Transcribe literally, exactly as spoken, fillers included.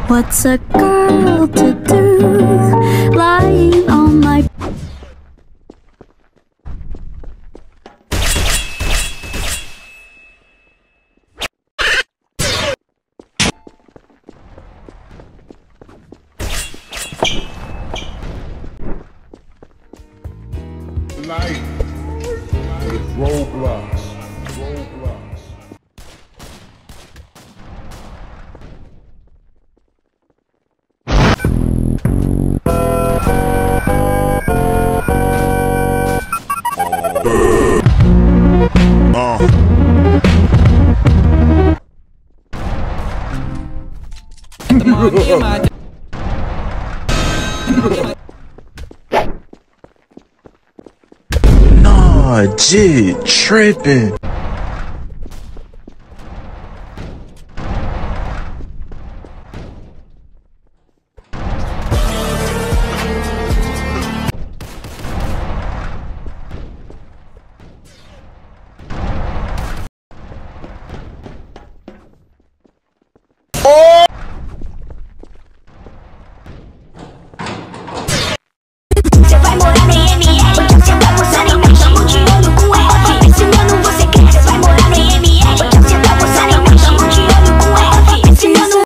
What's a girl to do lying on my Life is roblox. Roblox. Uh. The mommy and my Nah, jit tripping.